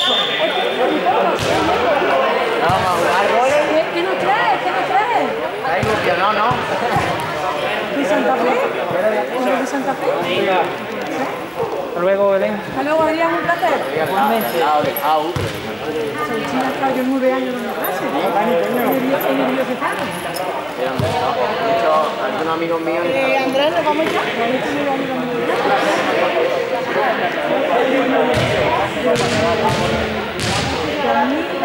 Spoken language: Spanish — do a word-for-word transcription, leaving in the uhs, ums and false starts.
Vamos a jugar goles. ¿Qué, qué nos traes? ¿Qué nos traes? Está ilusionado, ¿no? ¿De Santa Fe? ¿De Santa Fe? Venga. Hasta luego, Belén. Hasta luego, Adrián, un placer. Igualmente. Ah, otro. Soy china, estaba yo nueve años dando clase. ¿En el diocesano? De hecho, algunos amigos míos... Eh, Andrés, ¿nos vamos ya? ¿Habéis tenido amigos míos?